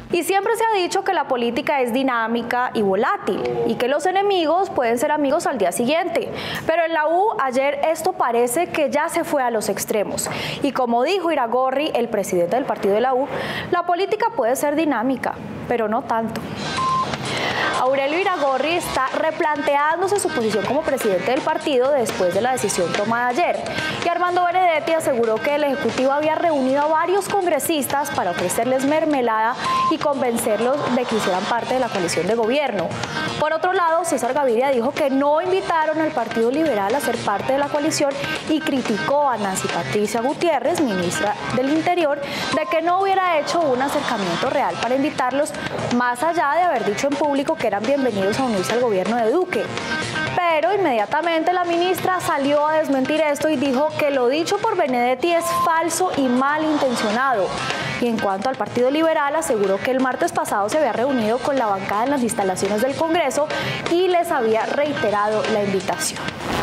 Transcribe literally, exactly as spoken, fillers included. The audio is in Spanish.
Y siempre se ha dicho que la política es dinámica y volátil y que los enemigos pueden ser amigos al día siguiente. Pero en la U ayer esto parece que ya se fue a los extremos. Y como dijo Iragorri, el presidente del partido de la U, la política puede ser dinámica, pero no tanto. Aurelio Iragorri está replanteándose su posición como presidente del partido después de la decisión tomada ayer. Y Armando Benedetti aseguró que el Ejecutivo había reunido a varios congresistas para ofrecerles mermelada y convencerlos de que hicieran parte de la coalición de gobierno. Por otro lado, César Gaviria dijo que no invitaron al Partido Liberal a ser parte de la coalición y criticó a Nancy Patricia Gutiérrez, ministra del Interior, de que no hubiera hecho un acercamiento real para invitarlos, más allá de haber dicho en público que eran bienvenidos a unirse al gobierno de Duque. Pero inmediatamente la ministra salió a desmentir esto y dijo que lo dicho por Benedetti es falso y malintencionado. Y en cuanto al Partido Liberal, aseguró que el martes pasado se había reunido con la bancada en las instalaciones del Congreso y les había reiterado la invitación.